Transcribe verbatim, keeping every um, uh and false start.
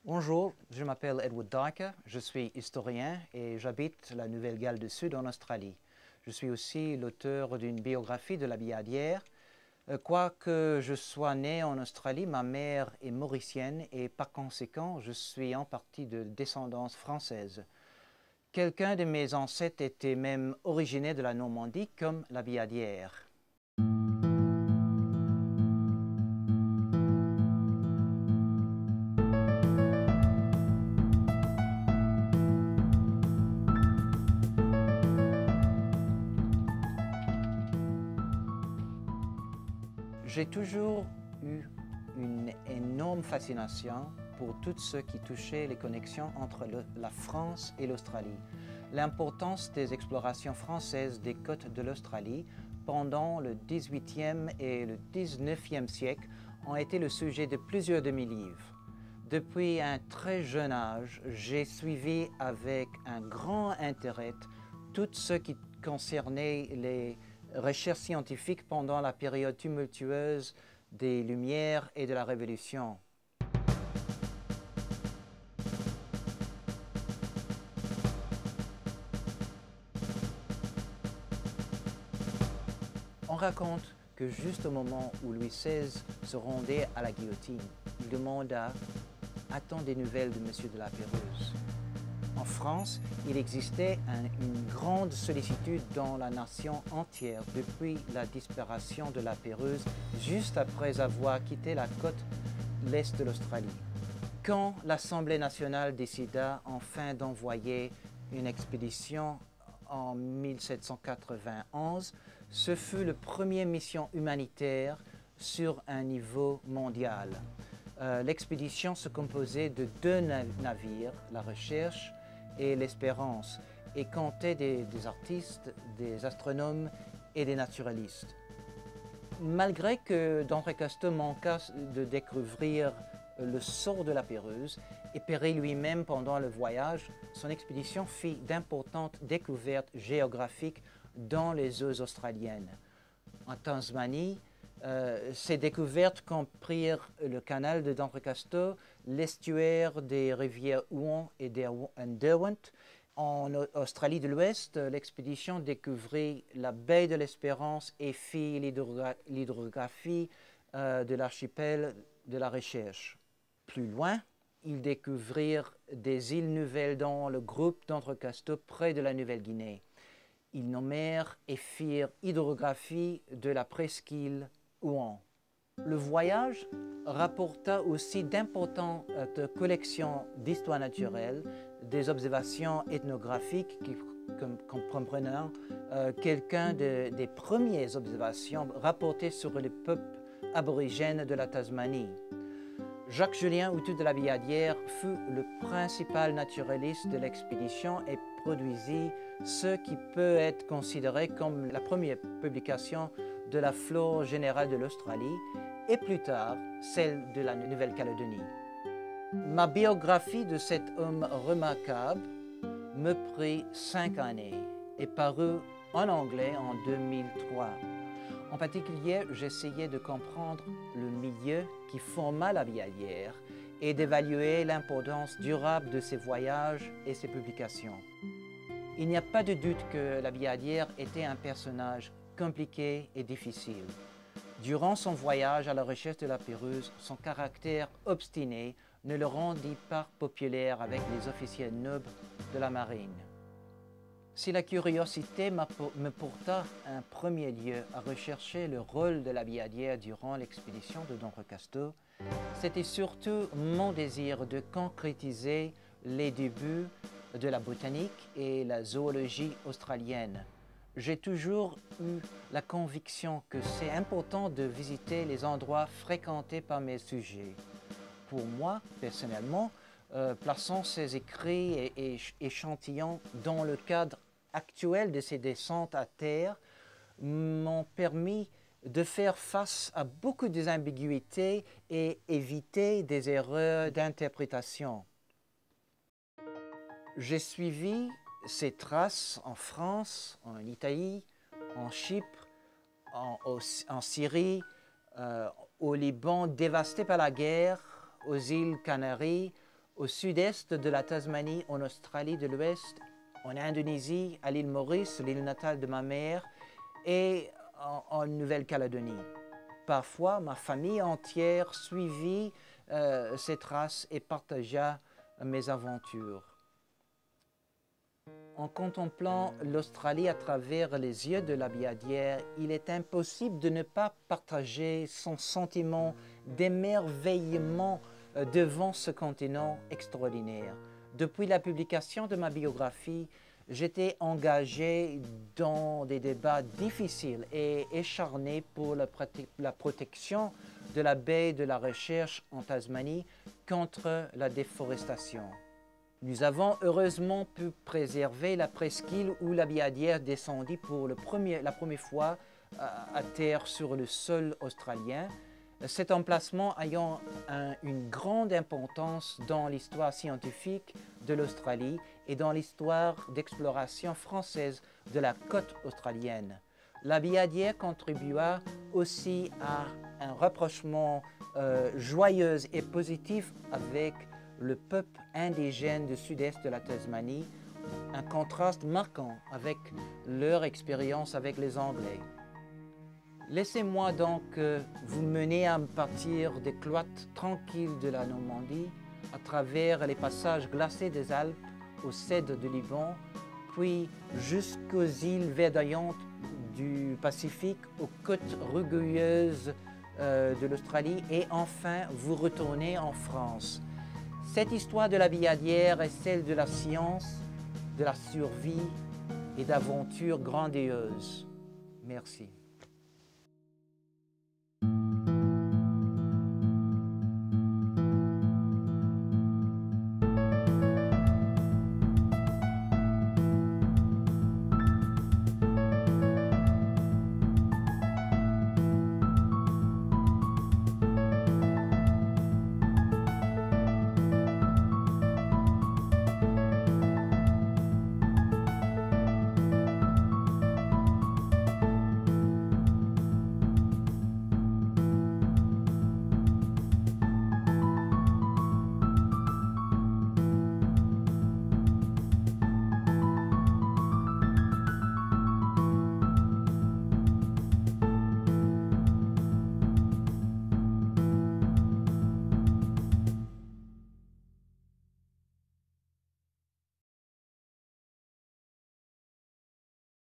Bonjour, je m'appelle Edward Dyker, je suis historien et j'habite la Nouvelle-Galles du Sud en Australie. Je suis aussi l'auteur d'une biographie de la Billardière. Euh, Quoique je sois né en Australie, ma mère est mauricienne et par conséquent, je suis en partie de descendance française. Quelqu'un de mes ancêtres était même originaire de la Normandie, comme la Billardière. J'ai toujours eu une énorme fascination pour tout ce qui touchait les connexions entre le, la France et l'Australie. L'importance des explorations françaises des côtes de l'Australie pendant le dix-huitième et le dix-neuvième siècle ont été le sujet de plusieurs de mes livres. Depuis un très jeune âge, j'ai suivi avec un grand intérêt tout ce qui concernait les recherches scientifiques pendant la période tumultueuse des Lumières et de la Révolution. On raconte que juste au moment où Louis seize se rendait à la guillotine, il demanda « A-t-on des nouvelles de Monsieur de la Pérouse ?» En France, il existait un, une grande sollicitude dans la nation entière depuis la disparition de la Pérouse, juste après avoir quitté la côte l'est de l'Australie. Quand l'Assemblée nationale décida enfin d'envoyer une expédition en mille sept cent quatre-vingt-onze, ce fut la première mission humanitaire sur un niveau mondial. Euh, L'expédition se composait de deux navires, la Recherche et l'Espérance, et comptait des, des artistes, des astronomes et des naturalistes. Malgré que d'Entrecasteaux manqua de découvrir le sort de la Pérouse et périt lui-même pendant le voyage, son expédition fit d'importantes découvertes géographiques dans les eaux australiennes. En Tasmanie, Euh, ces découvertes comprirent le canal de d'Entrecasteaux, l'estuaire des rivières Huon et Derwent. En Australie de l'Ouest, l'expédition découvrit la baie de l'Espérance et fit l'hydrographie euh, de l'archipel de la Recherche. Plus loin, ils découvrirent des îles nouvelles dans le groupe d'Entrecasteaux près de la Nouvelle-Guinée. Ils nommèrent et firent hydrographie de la presqu'île Huon. Le voyage rapporta aussi d'importantes collections d'histoire naturelle, des observations ethnographiques qui comprenant euh, quelqu'un de, des premières observations rapportées sur les peuples aborigènes de la Tasmanie. Jacques-Julien Houtu de la Billardière fut le principal naturaliste de l'expédition et produisit ce qui peut être considéré comme la première publication de la flore générale de l'Australie et plus tard celle de la Nouvelle-Calédonie. Ma biographie de cet homme remarquable me prit cinq années et parut en anglais en deux mille trois. En particulier, j'essayais de comprendre le milieu qui forma la Billardière et d'évaluer l'importance durable de ses voyages et ses publications. Il n'y a pas de doute que la Billardière était un personnage compliqué et difficile. Durant son voyage à la recherche de la Pérouse, son caractère obstiné ne le rendit pas populaire avec les officiers nobles de la marine. Si la curiosité me porta en premier lieu à rechercher le rôle de la Billardière durant l'expédition de d'Entrecasteaux, c'était surtout mon désir de concrétiser les débuts de la botanique et la zoologie australienne. J'ai toujours eu la conviction que c'est important de visiter les endroits fréquentés par mes sujets. Pour moi, personnellement, euh, plaçant ces écrits et, et échantillons dans le cadre actuel de ces descentes à terre m'ont permis de faire face à beaucoup d'ambiguïtés et éviter des erreurs d'interprétation. J'ai suivi ces traces en France, en Italie, en Chypre, en, en Syrie, euh, au Liban dévasté par la guerre, aux îles Canaries, au sud-est de la Tasmanie, en Australie de l'Ouest, en Indonésie, à l'île Maurice, l'île natale de ma mère, et en, en Nouvelle-Calédonie. Parfois, ma famille entière suivit euh, ces traces et partagea mes aventures. En contemplant l'Australie à travers les yeux de la Billardière, il est impossible de ne pas partager son sentiment d'émerveillement devant ce continent extraordinaire. Depuis la publication de ma biographie, j'étais engagé dans des débats difficiles et acharnés pour la, la protection de la baie de la Recherche en Tasmanie contre la déforestation. Nous avons heureusement pu préserver la presqu'île où la Billardière descendit pour le premier, la première fois à terre sur le sol australien. Cet emplacement ayant un, une grande importance dans l'histoire scientifique de l'Australie et dans l'histoire d'exploration française de la côte australienne. La Billardière contribua aussi à un rapprochement euh, joyeux et positif avec le peuple indigène du sud-est de la Tasmanie, un contraste marquant avec leur expérience avec les Anglais. Laissez-moi donc euh, vous mener à partir des cloîtres tranquilles de la Normandie, à travers les passages glacés des Alpes, aux cèdres du Liban, puis jusqu'aux îles verdoyantes du Pacifique, aux côtes rugueuses euh, de l'Australie, et enfin vous retournez en France. Cette histoire de la Billardière est celle de la science, de la survie et d'aventures grandioses. Merci.